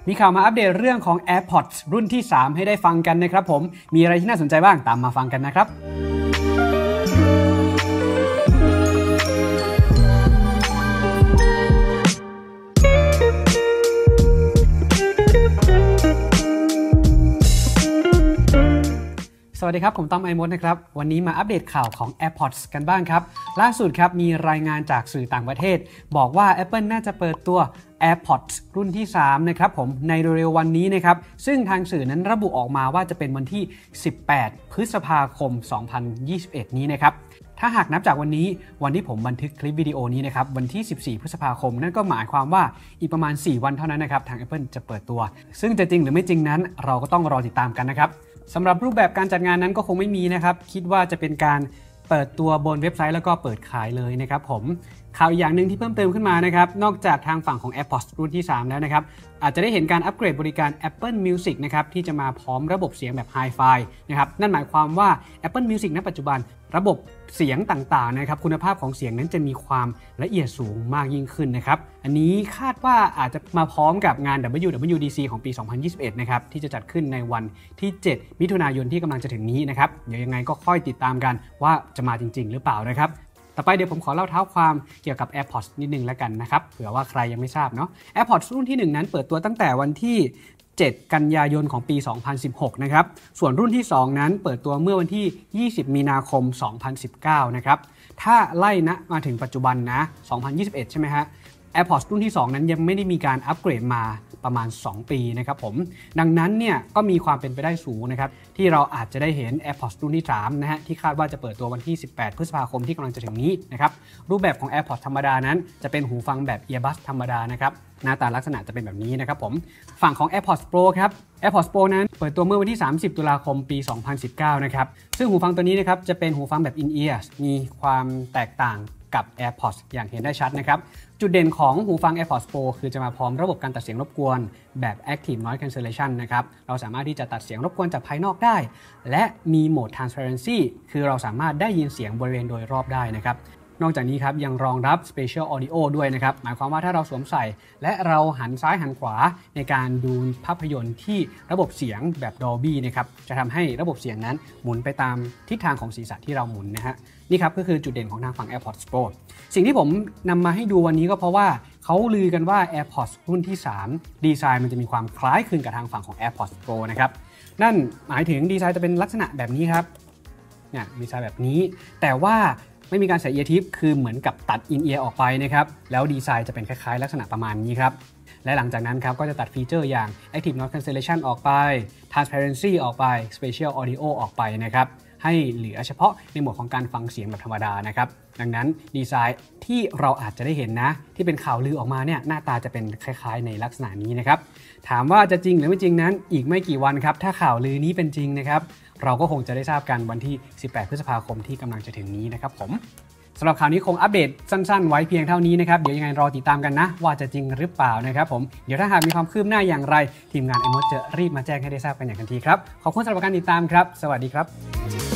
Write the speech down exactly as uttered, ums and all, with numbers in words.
มีข่าวมาอัปเดตเรื่องของ AirPods รุ่นที่สามให้ได้ฟังกันนะครับผมมีอะไรที่น่าสนใจบ้างตามมาฟังกันนะครับสวัสดีครับผมต้อมไอมดนะครับวันนี้มาอัปเดตข่าวของ AirPods กันบ้างครับล่าสุดครับมีรายงานจากสื่อต่างประเทศบอกว่า Apple น่าจะเปิดตัว AirPods รุ่นที่สามนะครับผมในเร็วๆวันนี้นะครับซึ่งทางสื่อนั้นระบุออกมาว่าจะเป็นวันที่สิบแปดพฤษภาคมสองพันยี่สิบเอ็ดนี้นะครับถ้าหากนับจากวันนี้วันที่ผมบันทึกคลิปวิดีโอนี้นะครับวันที่สิบสี่พฤษภาคมนั่นก็หมายความว่าอีกประมาณสี่วันเท่านั้นนะครับทาง Apple จะเปิดตัวซึ่งจะจริงหรือไม่จริงนั้นเราก็ต้องรอติดตามกันนะครับสำหรับรูปแบบการจัดงานนั้นก็คงไม่มีนะครับคิดว่าจะเป็นการเปิดตัวบนเว็บไซต์แล้วก็เปิดขายเลยนะครับผมข่าวอีกอย่างหนึ่งที่เพิ่มเติมขึ้นมานะครับนอกจากทางฝั่งของ AirPods รุ่นที่สามแล้วนะครับอาจจะได้เห็นการอัปเกรดบริการ Apple Music นะครับที่จะมาพร้อมระบบเสียงแบบ Hi-Fi นะครับนั่นหมายความว่า Apple Music ณปัจจุบันระบบเสียงต่างๆนะครับคุณภาพของเสียงนั้นจะมีความละเอียดสูงมากยิ่งขึ้นนะครับอันนี้คาดว่าอาจจะมาพร้อมกับงาน ดับเบิลยู ดับเบิลยู ดี ซี ของปี สองพันยี่สิบเอ็ดนะครับที่จะจัดขึ้นในวันที่เจ็ดมิถุนายนที่กำลังจะถึงนี้นะครับเดี๋ยวยังไงก็ค่อยติดตามกันว่าจะมาจริงๆหรือเปล่านะครับต่อไปเดี๋ยวผมขอเล่าเท้าความเกี่ยวกับ AirPods นิดนึงแล้วกันนะครับเผื่อว่าใครยังไม่ทราบเนาะ AirPods รุ่นที่หนึ่งนั้นเปิดตัวตั้งแต่วันที่เจ็ดกันยายนของปีสองพันสิบหกนะครับส่วนรุ่นที่สองนั้นเปิดตัวเมื่อวันที่ยี่สิบมีนาคมสองพันสิบเก้านะครับถ้าไล่นะมาถึงปัจจุบันนะสองพันยี่สิบเอ็ดใช่ไหมฮะ AirPods รุ่นที่สองนั้นยังไม่ได้มีการอัปเกรดมาประมาณสองปีนะครับผมดังนั้นเนี่ยก็มีความเป็นไปได้สูงนะครับที่เราอาจจะได้เห็น AirPods รุ่นที่สามนะฮะที่คาดว่าจะเปิดตัววันที่สิบแปดพฤษภาคมที่กำลังจะถึงนี้นะครับรูปแบบของ AirPods ธรรมดานั้นจะเป็นหูฟังแบบ Earbud ธรรมดานะครับหน้าตาลักษณะจะเป็นแบบนี้นะครับผมฝั่งของ AirPods Pro ครับ AirPods Pro นั้นเปิดตัวเมื่อวันที่สามสิบตุลาคมปีสองพันสิบเก้านะครับซึ่งหูฟังตัวนี้นะครับจะเป็นหูฟังแบบ In-ear มีความแตกต่างกับ AirPods อย่างเห็นได้ชัดนะครับจุดเด่นของหูฟัง AirPods Pro คือจะมาพร้อมระบบการตัดเสียงรบกวนแบบ Active Noise Cancellation นะครับเราสามารถที่จะตัดเสียงรบกวนจากภายนอกได้และมีโหมด Transparency คือเราสามารถได้ยินเสียงบริเวณโดยรอบได้นะครับนอกจากนี้ครับยังรองรับ Spatial Audio ด้วยนะครับหมายความว่าถ้าเราสวมใส่และเราหันซ้ายหันขวาในการดูภาพยนตร์ที่ระบบเสียงแบบ Dolby นะครับจะทำให้ระบบเสียงนั้นหมุนไปตามทิศทางของศีรษะที่เราหมุนนะฮะนี่ครับก็คือจุดเด่นของทางฝั่ง AirPods Pro สิ่งที่ผมนำมาให้ดูวันนี้ก็เพราะว่าเขาลือกันว่า AirPods รุ่นที่สามดีไซน์มันจะมีความคล้ายคลึงกับทางฝั่งของ AirPods Pro นะครับนั่นหมายถึงดีไซน์จะเป็นลักษณะแบบนี้ครับเนี่ยดีไซน์แบบนี้แต่ว่าไม่มีการใส่เอียร์ทิปคือเหมือนกับตัดอินเอียร์ออกไปนะครับแล้วดีไซน์จะเป็นคล้ายๆลักษณะประมาณนี้ครับและหลังจากนั้นครับก็จะตัดฟีเจอร์อย่าง Active Noise Cancellation ออกไป Transparency ออกไป Spatial Audio ออกไปนะครับให้เหลือเฉพาะในโหมดของการฟังเสียงแบบธรรมดานะครับดังนั้นดีไซน์ที่เราอาจจะได้เห็นนะที่เป็นข่าวลือออกมาเนี่ยหน้าตาจะเป็นคล้ายๆในลักษณะนี้นะครับถามว่าจะจริงหรือไม่จริงนั้นอีกไม่กี่วันครับถ้าข่าวลือนี้เป็นจริงนะครับเราก็คงจะได้ทราบกันวันที่สิบแปดพฤษภาคมที่กำลังจะถึงนี้นะครับผมสำหรับข่าวนี้คงอัปเดตสั้นๆไว้เพียงเท่านี้นะครับเดี๋ยวยังไงรอติดตามกันนะว่าจะจริงหรือเปล่านะครับผมเดี๋ยวถ้าหากมีความคืบหน้าอย่างไรทีมงานไอมดจะรีบมาแจ้งให้ได้ทราบกันอย่างทันทีครับขอบคุณสำหรับการติดตามครับสวัสดีครับ